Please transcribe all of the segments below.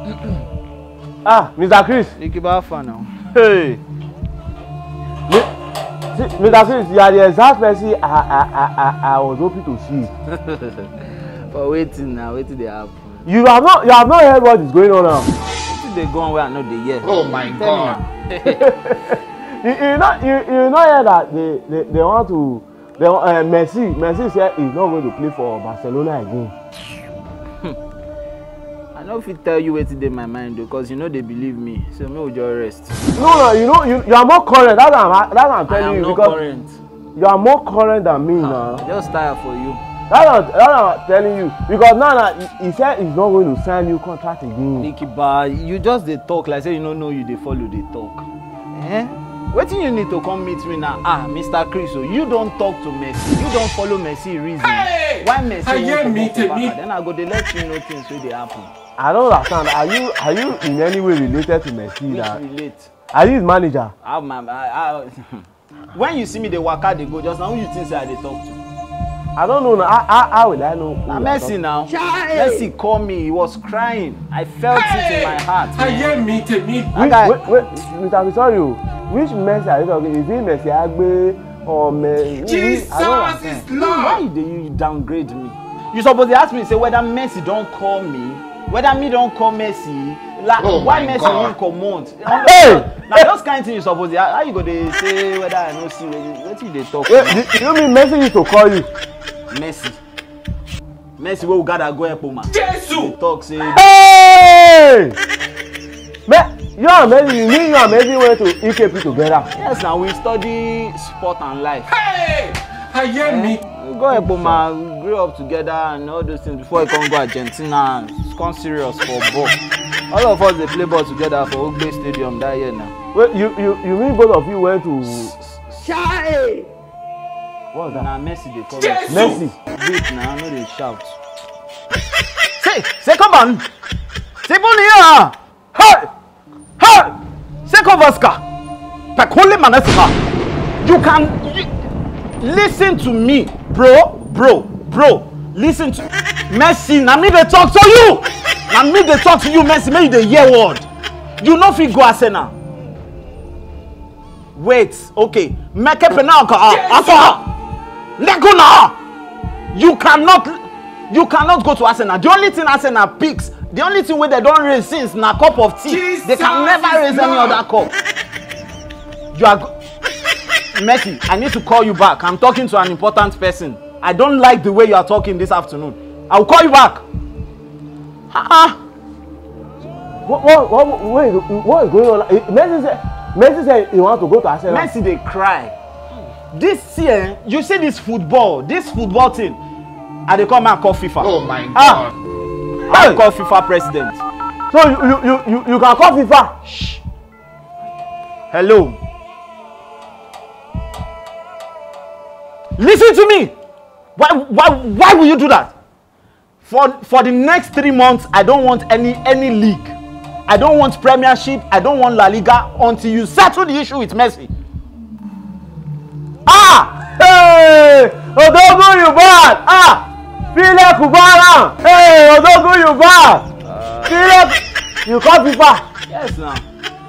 Ah, Mr. Chris. Ikibafa now. Hey. Mr. Chris, you are the exact person I was hoping to see. For waiting now, waiting they happen. You have not heard what is going on now. Waiting they go on where I know they hear. Oh my God. you not hear that they want to. Messi said he's not going to play for Barcelona again. I know if I tell you what's in my mind because you know they believe me. So me will just rest. No, you are more current. That's what I'm telling you because current. You are more current than me now. Just tired for you. That's what I'm telling you because now he said he's not going to sign new contract again. Ikiba, you just they talk like say you don't know you they follow they talk. Wetin you need to come meet me now? Ah, Mr. Chris, so you don't talk to Messi. You don't follow Messi reason. Hey! Why Messi won't come back? Then I go they let you know things wey dey happen. I don't understand. Are you in any way related to Messi? Which relate? Are you his manager? When you see me, they waka, they go. Just now, who you think say I dey talk to? I don't know. How will I know? Messi now. Messi called me. He was crying. I felt it in my heart. Wait, Mr. Visorio, which Messi are you talking? Is it Messi Agbe or Messi? Jesus is Lord. Why do you downgrade me? You supposed to ask me say whether Messi don't call me, whether me don't call Messi. Like, why Messi won't come out? Hey! Now those kind of things you supposed to. How you go to say whether I know see what they talk? Wait, you mean Messi used to call you? Messi wey we gather go help man. Jesus! Talk say. Hey! You and Messi went to EKP together. Yes, now we study sport and life. Hey! I hear me. We go help man. We grew up together and all those things before he come go Argentina. Come serious for ball. All of us they play ball together for Ogbe Stadium that year now. Wait, you mean both of you went to? Chai! What's that? Now Messi they call Messi. Wait now, I know they shout. Say come on! Say Bonia! Hey! Hey! Say Kovaska! Pekole Maneska! You can listen to me, bro. Listen to Messi. Now me they talk to you. Now me they talk to you, Messi. Maybe they hear word. You know if you go Arsenal. Wait, okay. Make a penalty. Let go now. You cannot go to Arsenal. The only thing Arsenal picks, the only thing where they don't raise since na cup of tea. Jesus, they can never raise any other cup. You are Messi, I need to call you back. I'm talking to an important person. I don't like the way you are talking this afternoon. I'll call you back. What is going on? Messi said he wants to go to Arsenal. Messi they cry. This year, you see this football thing. I they come and call FIFA. Oh my God. I call FIFA president. So you can call FIFA. Shh. Hello. Listen to me. Why will you do that? For the next 3 months, I don't want any league. I don't want Premiership. I don't want La Liga until you settle the issue with Messi. Hey! Odogu you bad! File Kubara! Hey! Odogu you bad! File you call FIFA. Yes now.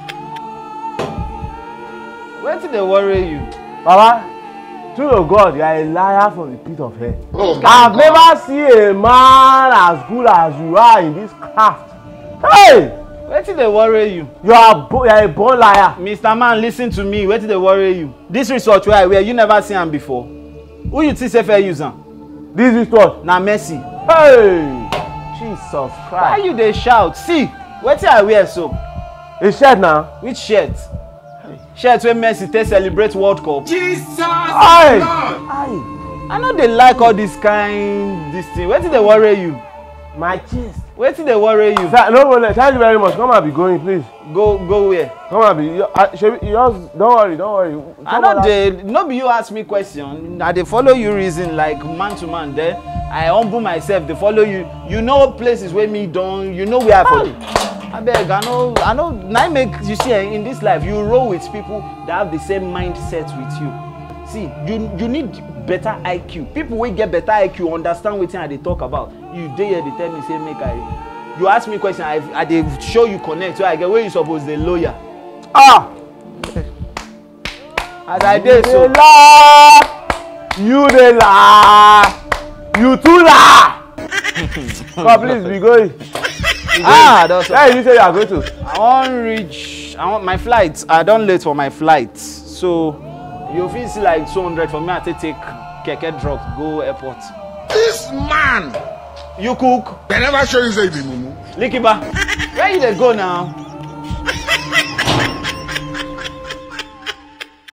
Where did they worry you? Baba, true to God, you are a liar from the pit of hell. Oh, I've never seen a man as good as you are in this craft. Hey! Where did they worry you? You are a born liar. Mr. Man, listen to me. Where did they worry you? This research where I wear, you never seen him before. Who you think say fair user? This is what? Na Messi. Hey! Jesus Christ. Why you they shout? See, what I wear so? A shirt now? Which shirt? Shirt where Messi take celebrate World Cup. Jesus! Aye! I know they like all this thing. Where did they worry you? My chest. Where did they worry you? Sir, no problem. Thank you very much. Come and be going, please. Go where? Come and be. You just don't worry. I know they no be you ask me question. I they follow you reason like man to man. There, I humble myself. They follow you. You know places where me don't. You know where I follow. I beg. I know. Now make you see in this life you roll with people that have the same mindset with you. See, you need better IQ. People will get better IQ, understand what they talk about. You dare they tell me say make I. you ask me question, I dey show you connect, so I get where you suppose dey lawyer. Ah! As I dey so. You dey lie. You too lie. Come please be going. That's Where you say you are going to? I want my flight. I don late for my flight. So you fit see like 200 for me. I take keke drugs go airport. This man. You cook? They never show you say the mumu. Likiba. Where you dey go now?